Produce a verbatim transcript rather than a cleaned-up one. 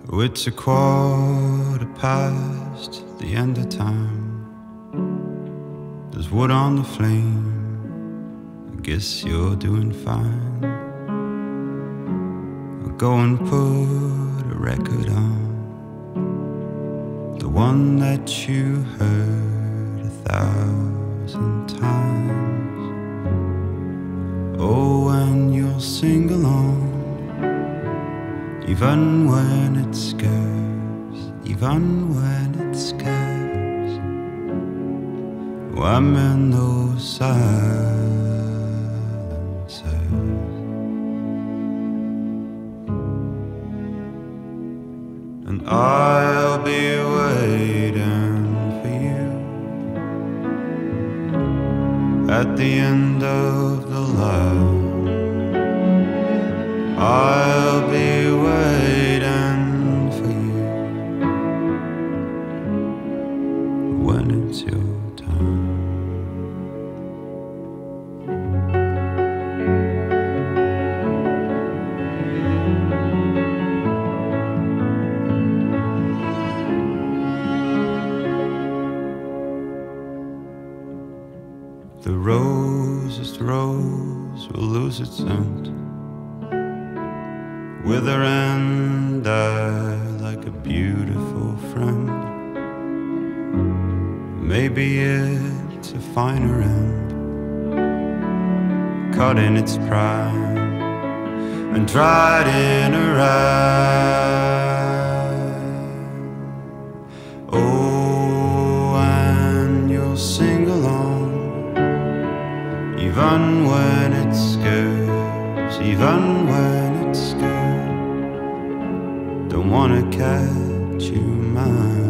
Oh, it's a quarter past the end of time. There's wood on the flame. I guess you're doing fine. I'll go and put a record on, the one that you heard a thousand times. Oh, and you'll sing along, even when it scares, even when it scares. Oh, I'm in those silences, and I'll be waiting for you at the end of the line. I'll be waiting for you when it's your time. The rosest rose will lose its scent, wither and die like a beautiful friend. Maybe it's a finer end, caught in its prime and dried in a rhyme. Oh, and you'll sing along, even when it scares, even when it's scared. Don't wanna catch you mine.